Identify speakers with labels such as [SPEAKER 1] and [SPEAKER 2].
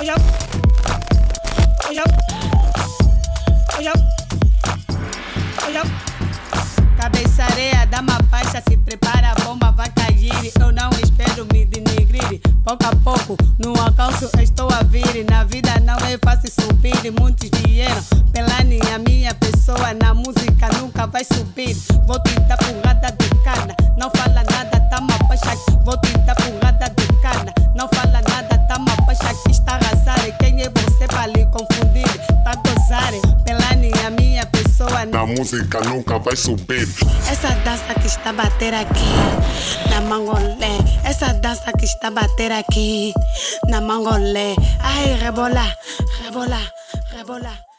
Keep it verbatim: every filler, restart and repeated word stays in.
[SPEAKER 1] Cabeça areia, dá uma faixa, se prepara, a bomba vai cair. Eu não espero me denigrir. Pouco a pouco, no alcance estou a vir. Na vida não é fácil subir. Muitos vieram pela minha, minha pessoa. Na música nunca vai subir. Vou te dar porrada de cana, não fala nada, tá uma baixa. Vou te dar porrada de cana, não fala nada, tá uma baixa. Que está arrasar, quem é você para lhe confundir? Tá gozar pela minha, minha pessoa.
[SPEAKER 2] Na música nunca vai subir.
[SPEAKER 1] Essa dança que está a bater aqui na Mangolé, essa dança que está a bater aqui na Mangolé. Ai, rebola, rebola, rebola.